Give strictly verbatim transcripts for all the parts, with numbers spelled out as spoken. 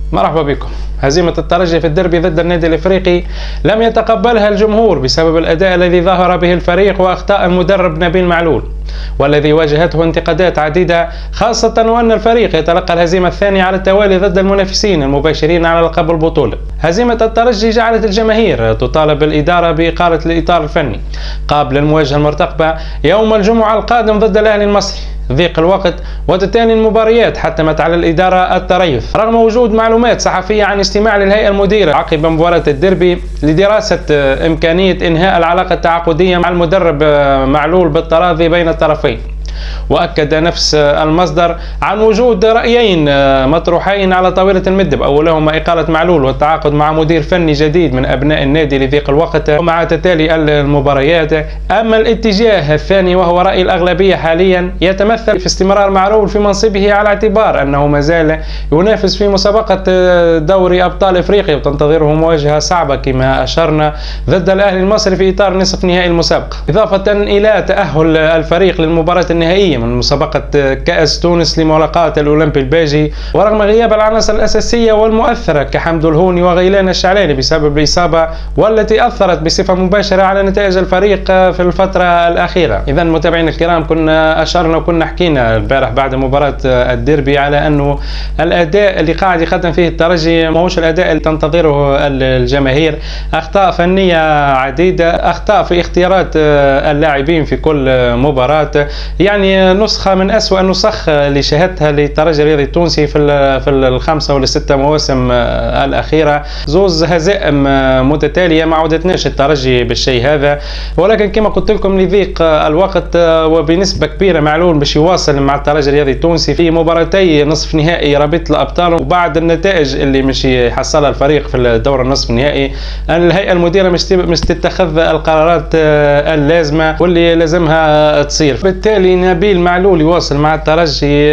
مرحبا بكم. هزيمة الترجي في الديربي ضد النادي الافريقي لم يتقبلها الجمهور بسبب الاداء الذي ظهر به الفريق واخطاء المدرب نبيل معلول، والذي واجهته انتقادات عديدة، خاصة وان الفريق يتلقى الهزيمة الثانية على التوالي ضد المنافسين المباشرين على لقب البطولة. هزيمة الترجي جعلت الجماهير تطالب الإدارة بإقالة الإطار الفني قبل المواجهة المرتقبة يوم الجمعة القادم ضد الأهلي المصري. ضيق الوقت وتتاني المباريات حتمت على الإدارة التريث رغم وجود معلومات صحفية عن استماع للهيئة المديرة عقب مباراة الديربي لدراسة إمكانية إنهاء العلاقة التعاقدية مع المدرب معلول بالتراضي بين الطرفين. وأكد نفس المصدر عن وجود رأيين مطروحين على طاولة المدب، أولهما إقالة معلول والتعاقد مع مدير فني جديد من أبناء النادي لضيق الوقت ومع تتالي المباريات. أما الاتجاه الثاني وهو رأي الأغلبية حاليا يتمثل في استمرار معلول في منصبه على اعتبار أنه ما زال ينافس في مسابقة دوري أبطال إفريقيا وتنتظره مواجهة صعبة كما أشرنا ضد الأهلي المصري في إطار نصف نهائي المسابقة، إضافة إلى تأهل الفريق للمباراة النهائية من مسابقة كأس تونس لملاقاة الأولمبي الباجي، ورغم غياب العناصر الأساسية والمؤثرة كحمد الهوني وغيلان الشعلاني بسبب الإصابة والتي أثرت بصفة مباشرة على نتائج الفريق في الفترة الأخيرة. إذا متابعينا الكرام، كنا أشرنا وكنا حكينا البارح بعد مباراة الديربي على أنه الأداء اللي قاعد يقدم فيه الترجي ماهوش الأداء اللي تنتظره الجماهير. أخطاء فنية عديدة، أخطاء في اختيارات اللاعبين في كل مباراة، يعني نسخة من أسوأ النسخ اللي شاهدتها للترجي الرياضي التونسي في في الخمسة ولا ستة مواسم الأخيرة. زوز هزائم متتالية ما عودتناش الترجي بالشيء هذا، ولكن كما قلت لكم لضيق الوقت وبنسبة كبيرة معلول باش يواصل مع الترجي الرياضي التونسي في مباراتي نصف نهائي رابطة الأبطال. وبعد النتائج اللي مش يحصلها الفريق في الدور النصف النهائي، الهيئة المديرة مش مش تتخذ القرارات اللازمة واللي لازمها تصير. بالتالي نبيل معلول يواصل مع الترجي،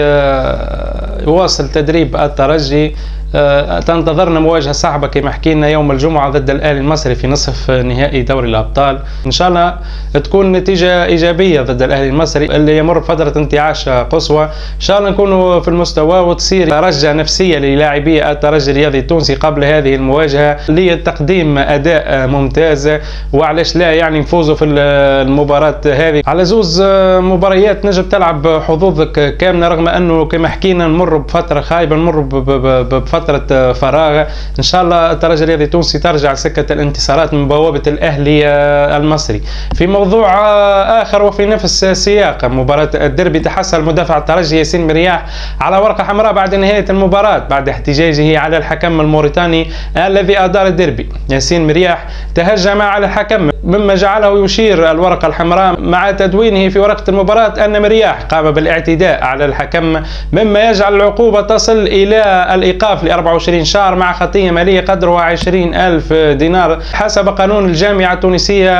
يواصل تدريب الترجي. تنتظرنا مواجهة صعبة كما حكينا يوم الجمعة ضد الأهلي المصري في نصف نهائي دوري الأبطال. إن شاء الله تكون نتيجة إيجابية ضد الأهلي المصري اللي يمر بفترة انتعاش قصوى. إن شاء الله نكونوا في المستوى وتصير رجة نفسية للاعبي الترجي الرياضي التونسي قبل هذه المواجهة لتقديم أداء ممتاز، وعلاش لا يعني نفوزوا في المباراة هذه. على زوز مباريات نجم تلعب حظوظك كاملة، رغم أنه كما حكينا نمر بفترة خايبة، نمر بفترة فترة فراغ. ان شاء الله الترجي الرياضي التونسي ترجع سكة الانتصارات من بوابة الاهلي المصري. في موضوع اخر وفي نفس السياق، مباراة الديربي تحصل مدافع الترجي ياسين مرياح على ورقة حمراء بعد نهاية المباراة بعد احتجاجه على الحكم الموريتاني الذي ادار الديربي. ياسين مرياح تهجم على الحكم مما جعله يشير الورقة الحمراء مع تدوينه في ورقة المباراة أن مرياح قام بالاعتداء على الحكم، مما يجعل العقوبة تصل إلى الإيقاف لأربعة وعشرين شهر مع خطية مالية قدرها عشرين ألف دينار حسب قانون الجامعة التونسية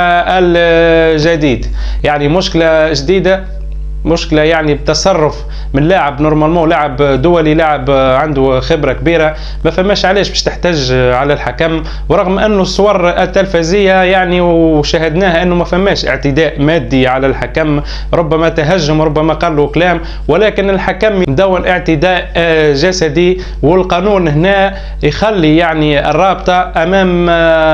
الجديد. يعني مشكلة جديدة، مشكلة يعني بتصرف من لاعب نورمالمون لاعب دولي، لاعب عنده خبرة كبيرة، ما فماش علاش باش تحتج على الحكم. ورغم انه الصور التلفزية يعني وشاهدناها انه ما فماش اعتداء مادي على الحكم، ربما تهجم ربما قال له كلام، ولكن الحكم مدون اعتداء جسدي. والقانون هنا يخلي يعني الرابطة امام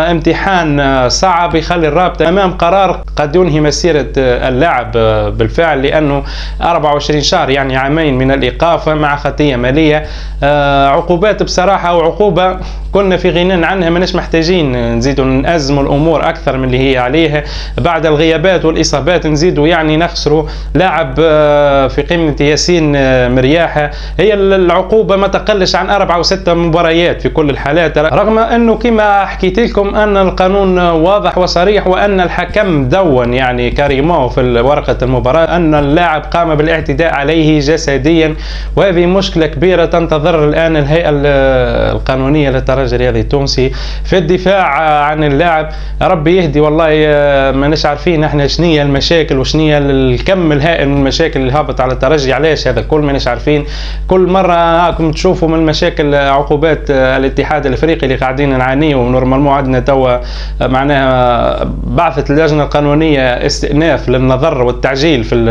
امتحان صعب، يخلي الرابطة امام قرار قد ينهي مسيرة اللاعب بالفعل، لانه أربعة وعشرين شهر يعني عامين من الإيقاف مع خطية مالية. آه عقوبات بصراحة، وعقوبة كنا في غنى عنها، ماناش محتاجين نزيدوا نأزموا الأمور أكثر من اللي هي عليه. بعد الغيابات والإصابات نزيدوا يعني نخسروا لاعب آه في قيمة ياسين آه مرياح. هي العقوبة ما تقلش عن أربعة أو ستة مباريات في كل الحالات، رغم أنه كما حكيت لكم أن القانون واضح وصريح، وأن الحكم دون يعني كريمو في ورقة المباراة أن اللاعب قام بالاعتداء عليه جسديا. وهذه مشكلة كبيرة تنتظر الآن الهيئة القانونية للترجي الرياضي التونسي في الدفاع عن اللاعب. ربي يهدي، والله ماناش عارفين احنا شنية المشاكل وشنية الكم الهائل من المشاكل اللي هابط على الترجي. علاش هذا الكل ماناش عارفين. كل مرة هاكم تشوفوا من المشاكل عقوبات الاتحاد الافريقي اللي قاعدين نعانيه، ونورمالمون عندنا توا معناها بعثت اللجنة القانونية استئناف للنظر والتعجيل في في القضية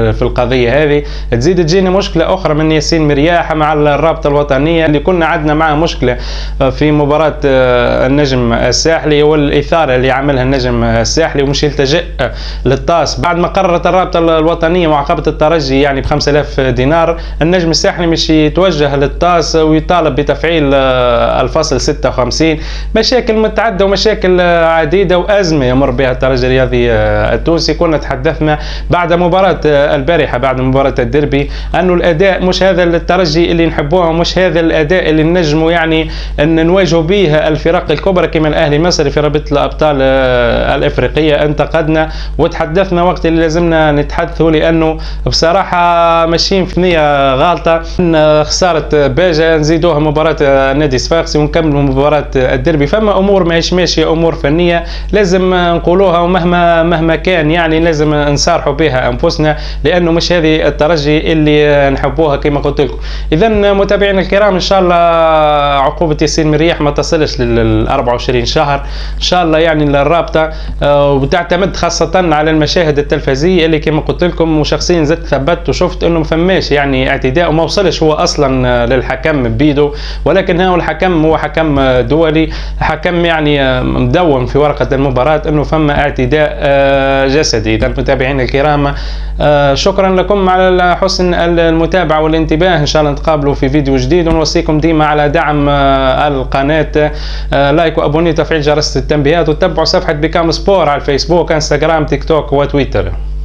القضيه هذه. تزيد تجيني مشكله اخرى من ياسين مرياح مع الرابطه الوطنيه اللي كنا عندنا معه مشكله في مباراه النجم الساحلي والاثاره اللي عملها النجم الساحلي ومش يلتجئ للطاس بعد ما قررت الرابطه الوطنيه معاقبه الترجي يعني ب خمسة آلاف دينار. النجم الساحلي مش يتوجه للطاس ويطالب بتفعيل الفصل ستة وخمسين. مشاكل متعدده ومشاكل عديده وازمه يمر بها الترجي الرياضي التونسي. كنا تحدثنا بعد مباراه البارحه بعد مباراه الديربي انه الاداء مش هذا الترجي اللي نحبوه، مش هذا الاداء اللي نجموا يعني ان نواجهوا به الفرق الكبرى كما الاهلي المصري في رابطه الابطال الافريقيه. انتقدنا وتحدثنا وقت اللي لازمنا نتحدثوا لانه بصراحه ماشيين في نيه غالطه. خساره باجه نزيدوها مباراه النادي الصفاقسي ونكملوا مباراه الديربي. فما امور ماهيش ماشيه، امور فنيه لازم نقولوها ومهما مهما كان يعني لازم نصارحوا بها انفسنا لانه مش هذه الترجي اللي نحبوها كما قلت لكم. اذا متابعينا الكرام ان شاء الله عقوبه ياسين مرياح ما تصلش لل أربعة وعشرين شهر ان شاء الله يعني الرابطه وتعتمد خاصه على المشاهد التلفزيونيه اللي كما قلت لكم وشخصيا زدت ثبت وشفت انه ما فماش يعني اعتداء وما وصلش هو اصلا للحكم بيدو، ولكن هو الحكم هو حكم دولي حكم يعني مدون في ورقه المباراه انه فما اعتداء جسدي. اذا متابعينا الكرام شكرا لكم على حسن المتابعه والانتباه. ان شاء الله نتقابلوا في فيديو جديد ونوصيكم ديما على دعم القناه، لايك وابوني وتفعيل جرس التنبيهات وتتبعوا صفحه بيكام سبور على الفيسبوك انستغرام تيك توك وتويتر.